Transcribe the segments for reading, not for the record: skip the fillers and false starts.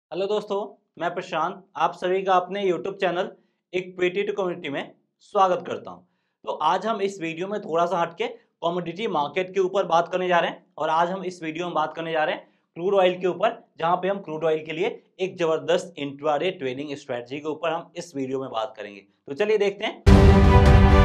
Hello दोस्तों, मैं प्रशांत आप सभी का अपने YouTube channel equity to community में स्वागत करता हूं। तो आज हम इस वीडियो में थोड़ा सा हटके कमोडिटी मार्केट के ऊपर बात करने जा रहे हैं और आज हम इस वीडियो में बात करने जा रहे हैं क्रूड ऑयल के ऊपर, जहां पे हम क्रूड ऑयल के लिए एक जबरदस्त इंट्राडे ट्रेडिंग स्ट्रेटजी के ऊपर हम इस वीडियो में बात करेंगे। तो चलिए देखते हैं।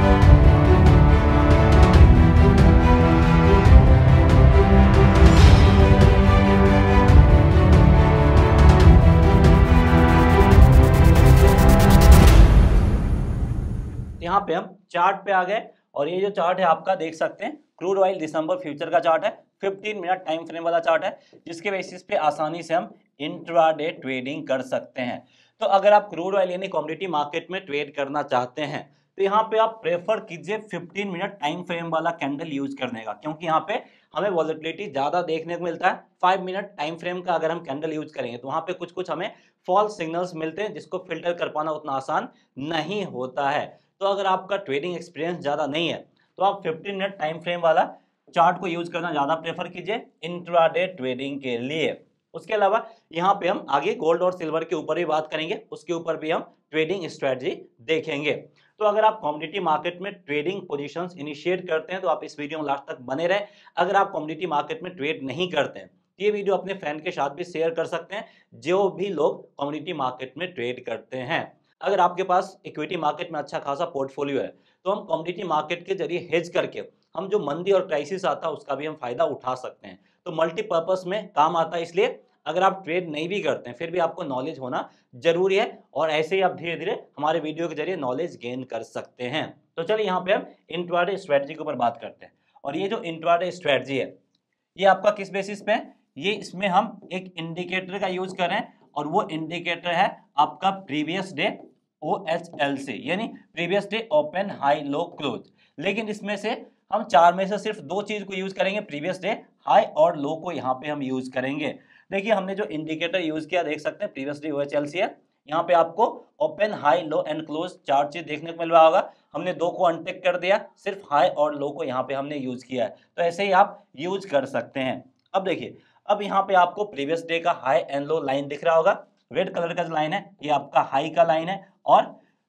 यहाँ पे हम चार्ट पे आ गए और ये जो चार्ट है आपका देख सकते हैं क्रूड ऑयल दिसंबर फ्यूचर का चार्ट है। 15 मिनट टाइम फ्रेम वाला चार्ट है जिसके बेसिस पे आसानी से हम इंट्राडे ट्रेडिंग कर सकते हैं। तो अगर आप क्रूड ऑयल यानी कमोडिटी मार्केट में ट्रेड करना चाहते हैं तो यहाँ पे आप प्रेफर कीजिए 15 मिनट टाइम फ्रेम वाला कैंडल यूज करने का, क्योंकि यहाँ पे हमें वॉलेटिलिटी ज्यादा देखने को मिलता है। 5 मिनट टाइम फ्रेम का अगर हम कैंडल यूज करेंगे तो वहां पे कुछ कुछ हमें फॉल्स सिग्नल्स मिलते हैं जिसको फिल्टर कर पाना उतना आसान नहीं होता है। तो अगर आपका ट्रेडिंग एक्सपीरियंस ज़्यादा नहीं है तो आप 15 मिनट टाइम फ्रेम वाला चार्ट को यूज करना ज़्यादा प्रेफर कीजिए इंट्राडे ट्रेडिंग के लिए। उसके अलावा यहाँ पे हम आगे गोल्ड और सिल्वर के ऊपर भी बात करेंगे, उसके ऊपर भी हम ट्रेडिंग स्ट्रेटजी देखेंगे। तो अगर आप कमोडिटी मार्केट में ट्रेडिंग पोजीशंस इनिशिएट करते हैं तो आप इस वीडियो में लास्ट तक बने रहे। अगर आप कमोडिटी मार्केट में ट्रेड नहीं करते हैं ये वीडियो अपने फ्रेंड के साथ भी शेयर कर सकते हैं जो भी लोग कमोडिटी मार्केट में ट्रेड करते हैं। अगर आपके पास इक्विटी मार्केट में अच्छा खासा पोर्टफोलियो है तो हम कमोडिटी मार्केट के जरिए हेज करके हम जो मंदी और क्राइसिस आता है उसका भी हम फायदा उठा सकते हैं। तो मल्टीपर्पज में काम आता है, इसलिए अगर आप ट्रेड नहीं भी करते हैं फिर भी आपको नॉलेज होना जरूरी है और ऐसे ही आप धीरे धीरे हमारे वीडियो के जरिए नॉलेज गेन कर सकते हैं। तो चलिए यहाँ पे हम इंट्राडे स्ट्रेटजी के ऊपर बात करते हैं और ये जो इंट्राडे स्ट्रेटजी है ये आपका किस बेसिस पे है, ये इसमें हम एक इंडिकेटर का यूज कर रहे हैं और वो इंडिकेटर है आपका प्रीवियस डे OHLC यानी previous day open high low close. लेकिन इसमें से हम चार में से सिर्फ दो चीज को यूज करेंगे, प्रीवियस डे हाई और लो को यहाँ पे हम यूज करेंगे। देखिए हमने जो इंडिकेटर यूज किया देख सकते हैं प्रीवियस डे OHLC है। यहाँ पे आपको open high low and close चार चीज देखने को मिल रहा होगा। हमने दो को अनटिक कर दिया, सिर्फ हाई और लो को यहाँ पे हमने यूज किया है। तो ऐसे ही आप यूज कर सकते हैं। अब देखिए, अब यहाँ पे आपको प्रीवियस डे का हाई एंड लो लाइन दिख रहा होगा। रेड कलर का जो लाइन है ये आपका हाई का लाइन है और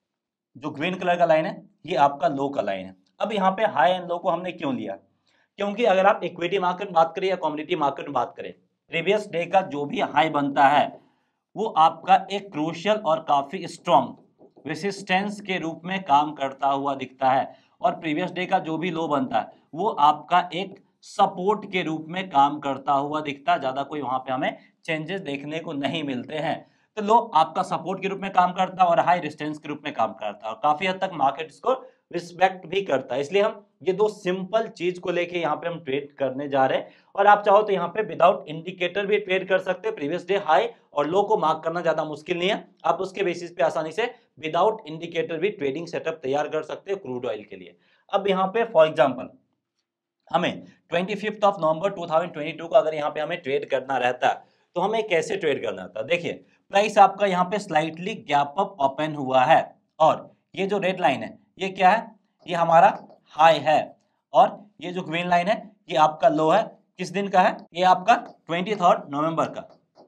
जो ग्रीन कलर का लाइन है ये आपका लो का लाइन है। अब यहाँ पे हाई एंड लो को हमने क्यों लिया, क्योंकि अगर आप इक्विटी मार्केट में बात करें या कमोडिटी मार्केट में बात करें, प्रीवियस डे का जो भी हाई बनता है वो आपका एक क्रूशियल और काफी स्ट्रॉन्ग रेसिस्टेंस के रूप में काम करता हुआ दिखता है और प्रीवियस डे का जो भी लो बनता है वो आपका एक सपोर्ट के रूप में काम करता हुआ दिखता है। ज्यादा कोई वहां पे हमें चेंजेस देखने को नहीं मिलते हैं। तो लो आपका सपोर्ट के रूप में काम करता है और हाई रेजिस्टेंस के रूप में काम करता है और काफी हद तक मार्केट इसको रिस्पेक्ट भी करता है। इसलिए हम ये दो सिंपल चीज को लेके यहाँ पे हम ट्रेड करने जा रहे हैं और आप चाहो तो यहाँ पे विदाउट इंडिकेटर भी ट्रेड कर सकते हैं। प्रीवियस डे हाई और लो को मार्क करना ज्यादा मुश्किल नहीं है, आप उसके बेसिस पे आसानी से विदाउट इंडिकेटर भी ट्रेडिंग सेटअप तैयार कर सकते हैं क्रूड ऑयल के लिए। अब यहाँ पे फॉर एग्जाम्पल हमें 25 नवंबर 2022 को अगर यहाँ पे हमें ट्रेड करना रहता है तो हमें कैसे ट्रेड करना था। देखिए प्राइस आपका यहाँ पे स्लाइटली गैप अप ओपन हुआ है और ये जो रेड लाइन है ये क्या है, ये हमारा हाई है और ये जो ग्रीन लाइन है ये आपका लो है। किस दिन का है, ये आपका 23 नवंबर का।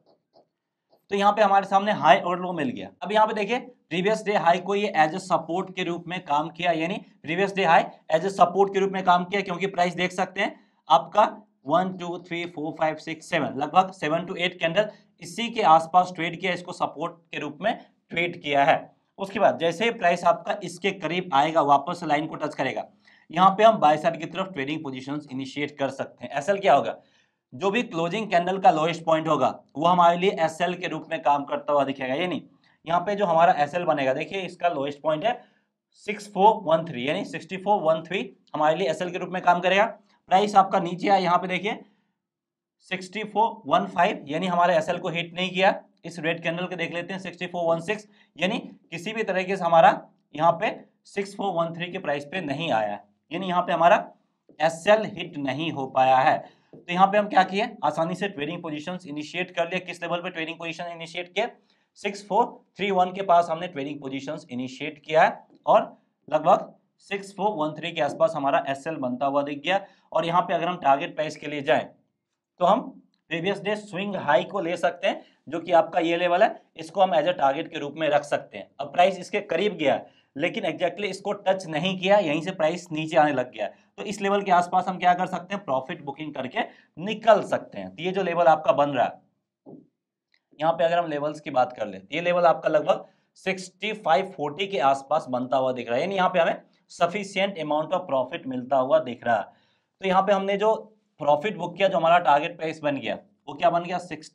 तो यहाँ पे हमारे सामने हाई और लो मिल गया। अब यहाँ पे देखिए प्रीवियस डे हाई को ये एज ए सपोर्ट के रूप में काम किया, यानी previous day high as a support के रूप में काम किया, क्योंकि प्राइस देख सकते हैं आपका 1 2 3 4 5 6 7 लगभग 7 to 8 कैंडल इसी के आसपास ट्रेड किया, इसको सपोर्ट के रूप में ट्रेड किया है। उसके बाद जैसे ही प्राइस आपका इसके करीब आएगा वापस लाइन को टच करेगा, यहाँ पे हम बाय साइड की तरफ ट्रेडिंग पोजीशंस इनिशिएट कर सकते हैं। एसएल क्या होगा, जो भी क्लोजिंग कैंडल का लोएस्ट पॉइंट होगा वो हमारे लिए एसएल के रूप में काम करता हुआ दिखेगा। यानी यहाँ पे जो हमारा एसएल बनेगा, देखिए इसका लोएस्ट पॉइंट है 6413 यानी 6413 हमारे लिए एसएल के रूप में काम करेगा। प्राइस आपका नीचे आया, यहाँ पे देखिए 6415 यानी हमारे एसएल को हिट नहीं किया। इस रेड कैंडल के देख लेते हैं 6416 यानी किसी भी तरीके से हमारा यहाँ पे 6413 के प्राइस पे नहीं आया, यानी यहाँ पे हमारा एसएल हिट नहीं हो पाया है। तो यहाँ पे हम क्या किए, आसानी से ट्रेडिंग पोजीशंस इनिशिएट कर लिए। किस लेवल पे ट्रेडिंग पोजीशन इनिशिएट किए, 6431 के पास हमने ट्रेडिंग पोजीशंस इनिशिएट किया है और लगभग 6413 के आसपास हमारा एसएल बनता हुआ दिख गया। और यहाँ पे अगर हम टारगेट प्राइस के लिए जाएं तो हम प्रीवियस डे स्विंग हाई को ले सकते हैं, जो कि आपका ये लेवल है, इसको हम एज अ टारगेट के रूप में रख सकते हैं। अब प्राइस इसके करीब गया है, लेकिन एग्जैक्टली इसको टच नहीं किया, यहीं से प्राइस नीचे आने लग गया, तो इस लेवल के आसपास हम क्या कर सकते हैं, प्रॉफिट बुकिंग करके निकल सकते हैं। तो ये जो लेवल आपका बन रहा है, यहाँ पे अगर हम लेवल्स की बात कर ले, ये लेवल आपका लगभग 6540 के आसपास बनता हुआ दिख रहा है, यानी यहाँ पे हमें सफिशिएंट अमाउंट ऑफ प्रॉफिट मिलता हुआ दिख रहा है। तो यहाँ पे हमने जो प्रॉफिट बुक किया, जो हमारा टारगेट प्राइस बन गया, वो क्या बन गया,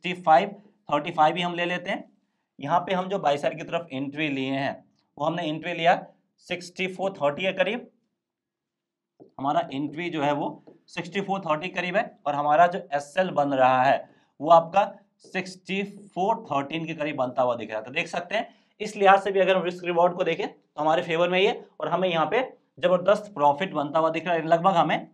6535 ही हम ले लेते हैं। यहाँ पे हम जो बाई साइड की तरफ एंट्री लिए हैं, वो हमने एंट्री लिया 6430 के करीब, हमारा एंट्री जो है वो 6430 करीब है, और हमारा जो एसएल बन रहा है वो आपका 6413 के करीब बनता हुआ दिख रहा है। तो देख सकते हैं इस लिहाज से भी अगर हम रिस्क रिवॉर्ड को देखें तो हमारे फेवर में ही है, और हमें यहाँ पे जबरदस्त प्रॉफिट बनता हुआ दिख रहा है। लगभग हमें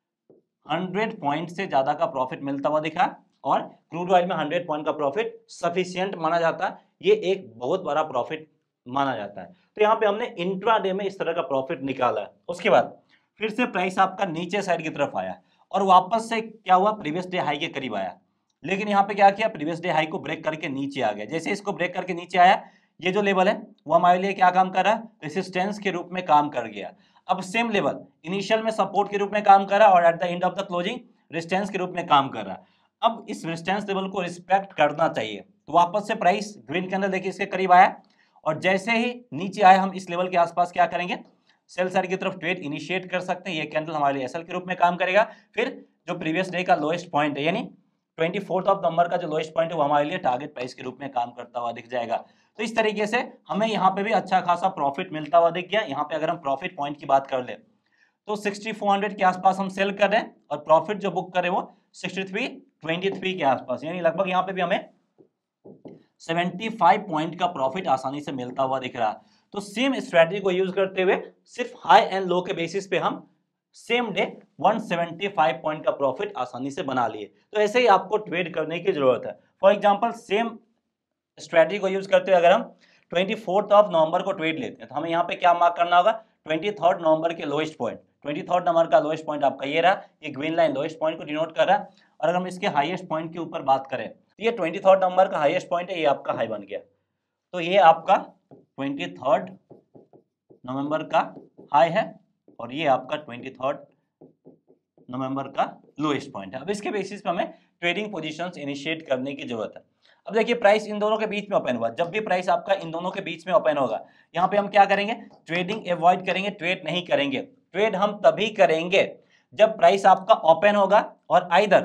100 पॉइंट से ज्यादा का प्रॉफिट मिलता हुआ दिखा, और क्रूड ऑयल में 100 पॉइंट का प्रॉफिट सफिशिएंट माना जाता है, ये एक बहुत बड़ा प्रॉफिट माना जाता है। तो यहाँ पे हमने इंट्राडे में इस तरह का प्रॉफिट निकाला है। उसके बाद फिर से प्राइस आपका नीचे साइड की तरफ आया, और वापस से क्या हुआ, प्रीवियस डे हाई के करीब आया, लेकिन यहाँ पे क्या किया, प्रीवियस डे हाई को ब्रेक करके नीचे आ गया। जैसे इसको ब्रेक करके नीचे आया, ये जो लेवल है वो हमारे लिए क्या काम कर रहा है, रेसिस्टेंस के रूप में काम कर गया। अब सेम लेवल इनिशियल में सपोर्ट के रूप में काम कर रहा है, और at the end of the closing resistance के रूप में काम कर रहा है। अब इस रेजिस्टेंस लेवल को रिस्पेक्ट करना चाहिए, तो वापस से प्राइस ग्रीन कैंडल देखिए इसके करीब आया, और जैसे ही नीचे आए हम इस लेवल के आसपास क्या करेंगे, सेल साइड की तरफ ट्रेड इनिशिएट कर सकते हैं। ये कैंडल हमारे लिए एसएल के रूप में काम करेगा। फिर जो प्रीवियस डे का लोएस्ट पॉइंट है, यानी 24 ऑफ नंबर का जो लोएस्ट पॉइंट है, वो हमारे लिए टारगेट प्राइस के रूप में काम करता हुआ दिख जाएगा। तो इस तरीके से हमें यहाँ पे भी अच्छा खासा प्रॉफिट मिलता हुआ दिख गया। यहाँ पे अगर हम प्रॉफिट पॉइंट की बात कर ले तो 6400 के आसपास हम सेल कर रहे हैं, और प्रॉफिट जो बुक कर रहे हैं वो 6323 के आसपास, यानी लगभग यहाँ पे भी हमें 75 पॉइंट का प्रॉफिट आसानी से मिलता हुआ दिख रहा है। तो सेम स्ट्रेटजी को यूज करते हुए सिर्फ हाई एंड लो के बेसिस पे हम सेम डे 175 पॉइंट का प्रॉफिट आसानी से बना लिए। तो ऐसे ही आपको ट्रेड करने की जरूरत है। फॉर एग्जांपल सेम स्ट्रेटजी को यूज करते हुए अगर हम 24 ऑफ नवंबर को ट्रेड लेते हैं, तो हमें यहाँ पे क्या मार्क करना होगा, 23 नवंबर के लोएस्ट पॉइंट, 23 नंबर का लोएस्ट पॉइंट आपका ये रहा, ये ग्रीन लाइन लोएस्ट पॉइंट को डिनोट कर रहा है। और अगर हम इसके हाईएस्ट पॉइंट के ऊपर बात करें, तो ये 23 नंबर का हाईएस्ट पॉइंट है, ये आपका हाई बन गया। तो ये आपका 23 नवंबर का हाई है, और ये आपका 23 नवंबर का लोएस्ट पॉइंट है। अब इसके बेसिस पे हमें ट्रेडिंग पोजीशंस इनिशिएट करने की जरूरत है। अब देखिए प्राइस इन दोनों के बीच में ओपन हुआ, जब भी प्राइस आपका इन दोनों के बीच में ओपन होगा, यहाँ पे हम क्या करेंगे, ट्रेडिंग अवॉइड करेंगे, ट्रेड नहीं करेंगे। ट्रेड हम तभी करेंगे जब प्राइस आपका ओपन होगा और आइदर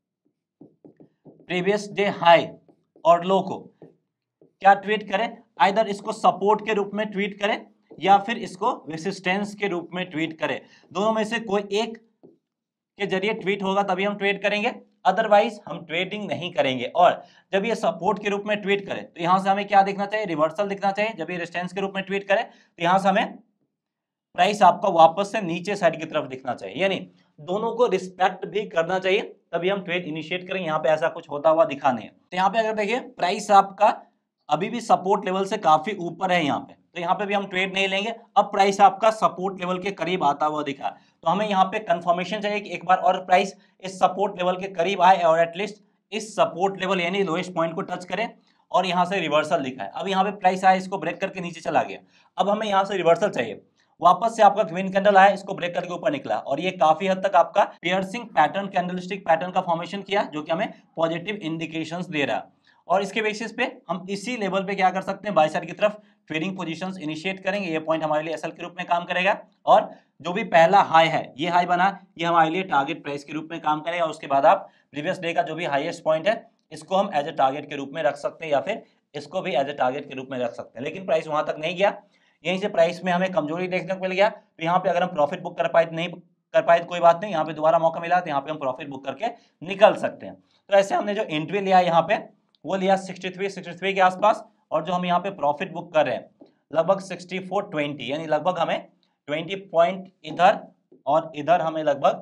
प्रीवियस डे हाई और लो को क्या ट्रीट करें, आइदर इसको सपोर्ट के रूप में ट्रीट करें या फिर इसको रेसिस्टेंस के रूप में ट्रीट करें। दोनों में से कोई एक के जरिए ट्वीट होगा तभी हम ट्रेड करेंगे, अदरवाइज हम ट्रेडिंग नहीं करेंगे। और जब ये सपोर्ट के रूप में ट्वीट करें तो यहां से हमें क्या दिखना चाहिए, रिवर्सल दिखना चाहिए। जब ये रेजिस्टेंस के रूप में ट्वीट करें तो यहां से हमें प्राइस आपका वापस से नीचे साइड की तरफ दिखना चाहिए, यानी दोनों को रिस्पेक्ट भी करना चाहिए, तभी हम ट्रेड इनिशिएट करेंगे। यहाँ पे ऐसा कुछ होता हुआ दिखा नहीं है। तो यहाँ पे अगर देखिए प्राइस आपका अभी भी सपोर्ट लेवल से काफी ऊपर है यहाँ पे, तो यहाँ पे भी हम ट्रेड नहीं लेंगे। अब प्राइस आपका सपोर्ट लेवल के करीब आता हुआ दिखा, तो हमें यहाँ पे कंफर्मेशन चाहिए कि एक बार और प्राइस इस सपोर्ट लेवल के करीब आए और एटलीस्ट इस सपोर्ट लेवल यानी लोएस्ट पॉइंट को टच करे और यहाँ से रिवर्सल दिखा है। अब यहाँ पे प्राइस आया, इसको ब्रेक करके नीचे चला गया, अब हमें यहाँ से रिवर्सल चाहिए। वापस से आपका ग्रीन कैंडल आया, इसको ब्रेक करके ऊपर निकला और ये काफी हद तक आपका पियर्सिंग पैटर्न, कैंडलस्टिक पैटर्न का फॉर्मेशन किया, जो कि हमें पॉजिटिव इंडिकेशंस दे रहा है। और इसके बेसिस पे हम इसी लेवल पे क्या कर सकते हैं, बाय साइड की तरफ ट्रेडिंग पोजीशंस इनिशिएट करेंगे। ये पॉइंट हमारे लिए एसएल के रूप में काम करेगा, और जो भी पहला हाई है, ये हाई बना, ये हमारे लिए टारगेट प्राइस के रूप में काम करेगा। उसके बाद आप प्रीवियस डे का जो भी हाईएस्ट पॉइंट है, इसको हम एज ए टारगेट के रूप में रख सकते हैं, या फिर इसको भी एज ए टारगेट के रूप में रख सकते हैं। लेकिन प्राइस वहां तक नहीं गया, यहीं से प्राइस में हमें कमजोरी देखने को मिल गया। तो यहाँ पे अगर हम प्रॉफिट बुक कर पाए नहीं कर पाए तो कोई बात नहीं, यहाँ पे दोबारा मौका मिला तो यहाँ पे हम प्रॉफिट बुक करके निकल सकते हैं। तो ऐसे हमने जो एंट्री लिया यहाँ पे वो लिया 63 के आसपास, और जो हम यहाँ पे प्रॉफिट बुक कर रहे हैं लगभग 6420, यानी लगभग हमें 20 पॉइंट इधर और इधर हमें लगभग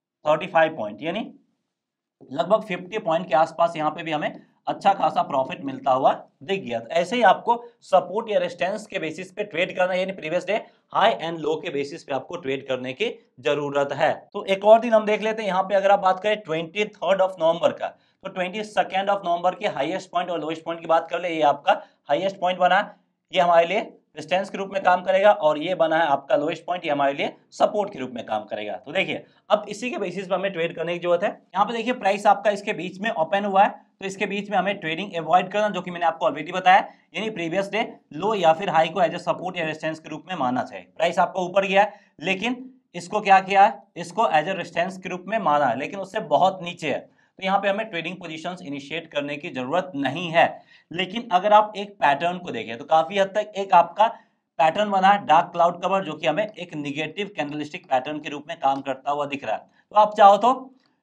35 पॉइंट, यानी लगभग 50 पॉइंट के आसपास यहाँ पे भी हमें अच्छा खासा प्रॉफिट मिलता हुआ दिख गया। तो ऐसे ही आपको सपोर्ट या रेजिस्टेंस के बेसिस पे ट्रेड करना, यानी previous day high and low के बेसिस पे आपको ट्रेड करने की जरूरत है। तो एक और दिन हम देख लेते हैं यहाँ पे, अगर आप बात करें 23 ऑफ नवंबर का, तो 22 ऑफ नवंबर के हाईएस्ट पॉइंट और लोएस्ट पॉइंट की बात कर ले, ये आपका हाईएस्ट पॉइंट बना है, ये हमारे लिए रेजिस्टेंस के रूप में काम करेगा, और ये बना है आपका लोएस्ट पॉइंट, ये हमारे लिए सपोर्ट के रूप में काम करेगा। तो देखिए अब इसी के बेसिस पर हमें ट्रेड करने की जरूरत है। यहाँ पे देखिए प्राइस आपका इसके बीच में ओपन हुआ है, तो इसके बीच में हमें ट्रेडिंग अवॉइड करना, जो कि मैंने आपको ऑलरेडी बताया, यानी प्रीवियस डे लो या फिर हाई को एज ए सपोर्ट या रेजिस्टेंस के रूप में मानना चाहिए। प्राइस आपका ऊपर गया है, लेकिन इसको क्या किया है, इसको एज ए रेजिस्टेंस के रूप में माना है, लेकिन उससे बहुत नीचे है, तो यहाँ पे हमें ट्रेडिंग पोजीशंस इनिशिएट करने की जरूरत नहीं है। लेकिन अगर आप एक पैटर्न को देखें तो काफी हद तक एक आपका पैटर्न बना है डार्क क्लाउड कवर, जो कि हमें एक निगेटिव कैंडलस्टिक पैटर्न के रूप में काम करता हुआ दिख रहा है। तो आप चाहो तो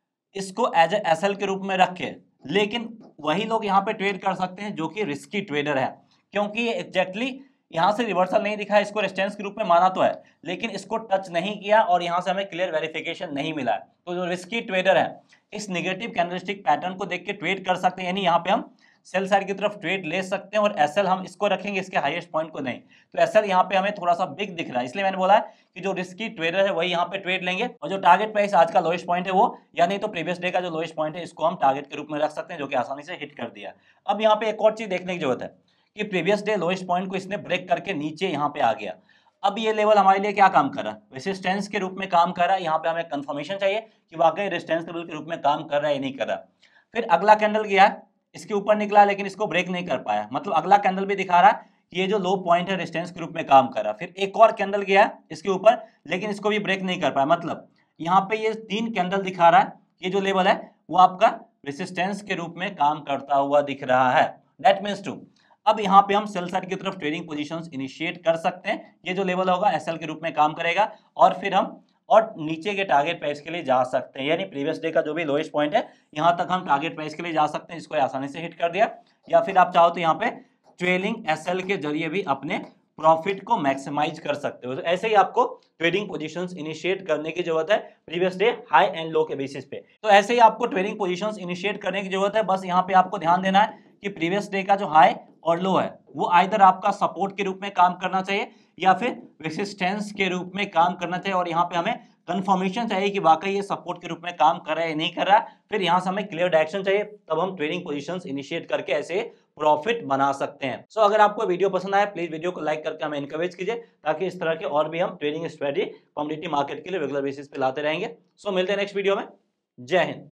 इसको एज ए एसएल के रूप में रखें, लेकिन वही लोग यहाँ पे ट्रेड कर सकते हैं जो कि रिस्की ट्रेडर है, क्योंकि ये एग्जैक्टली यहाँ से रिवर्सल नहीं दिखा है, इसको रेजिस्टेंस के रूप में माना तो है, लेकिन इसको टच नहीं किया और यहाँ से हमें क्लियर वेरिफिकेशन नहीं मिला है। तो जो रिस्की ट्रेडर है इस निगेटिव कैंडलस्टिक पैटर्न को देख के ट्रेड कर सकते हैं, यानी यहाँ पे हम सेल साइड की तरफ ट्रेड ले सकते हैं, और एसएल हम इसको रखेंगे इसके हाईएस्ट पॉइंट को नहीं। तो एसएल यहाँ पे हमें थोड़ा सा बिग दिख रहा है, इसलिए मैंने बोला है कि जो रिस्की ट्रेडर है वही यहाँ पे ट्रेड लेंगे, और जो टारगेट प्राइस आज का लोएस्ट पॉइंट है वो, या नहीं तो प्रीवियस डे का जो लोएस्ट पॉइंट है, इसको हम टारगेट के रूप में रख सकते हैं, जो कि आसानी से हिट कर दिया। अब यहाँ पे एक और चीज देखने की जरूरत है कि प्रीवियस डे लोएस्ट पॉइंट को इसने ब्रेक करके नीचे यहाँ पे आ गया। अब ये लेवल हमारे लिए क्या काम कर रहा है, रेजिस्टेंस के रूप में काम कर रहा है। यहाँ पे हमें कंफर्मेशन चाहिए कि वाकई रेजिस्टेंस लेवल के रूप में काम कर रहा है या नहीं कर रहा। फिर अगला कैंडल गया है, इसके ऊपर निकला, लेकिन इसको ब्रेक नहीं कर पाया, मतलब अगला कैंडल भी दिखा रहा है कि ये जो लो पॉइंट है रेजिस्टेंस के रूप में काम कर रहा है। फिर एक और कैंडल गया है इसके ऊपर, लेकिन इसको भी ब्रेक नहीं कर पाया, मतलब यहाँ पे ये 3 कैंडल दिखा रहा है, ये जो लेवल है वो आपका रेजिस्टेंस के रूप में काम करता हुआ दिख रहा है। दैट मीन्स टू अब यहाँ पे हम सेल साइड की तरफ ट्रेडिंग पोजीशंस इनिशिएट कर सकते हैं, ये जो लेवल होगा एसएल के रूप में काम करेगा, और फिर हम और नीचे के टारगेट प्राइस के लिए जा सकते हैं, यानी प्रीवियस डे का जो भी लोएस्ट पॉइंट है यहाँ तक हम टारगेट प्राइस के लिए जा सकते हैं, इसको आसानी से हिट कर दिया। या फिर आप चाहो तो यहाँ पे ट्रेलिंग एसएल के जरिए भी अपने प्रॉफिट को मैक्सिमाइज कर सकते हो। तो ऐसे ही आपको ट्रेडिंग पोजीशंस इनिशिएट करने की जरूरत है previous day high and low के बेसिस पे। तो ऐसे ही आपको ट्रेडिंग पोजीशंस इनिशिएट करने की जरूरत है। बस यहाँ पे आपको ध्यान देना है कि प्रीवियस डे का जो हाई और लो है वो आइदर आपका सपोर्ट के रूप में काम करना चाहिए या फिर रेसिस्टेंस के रूप में काम करना चाहिए, और यहाँ पे हमें कंफर्मेशन चाहिए कि वाकई ये सपोर्ट के रूप में काम कर रहा है या नहीं कर रहा। फिर यहाँ से हमें क्लियर डायरेक्शन चाहिए, तब हम ट्रेडिंग पोजीशंस इनिशिएट करके ऐसे प्रॉफिट बना सकते हैं। सो अगर आपको वीडियो पसंद आया प्लीज वीडियो को लाइक करके हमें एनकरेज कीजिए, ताकि इस तरह के और भी हम ट्रेडिंग स्ट्रेटजी कमोडिटी मार्केट के लिए रेगुलर बेसिस पे लाते रहेंगे। सो मिलते हैं नेक्स्ट वीडियो में। जय हिंद।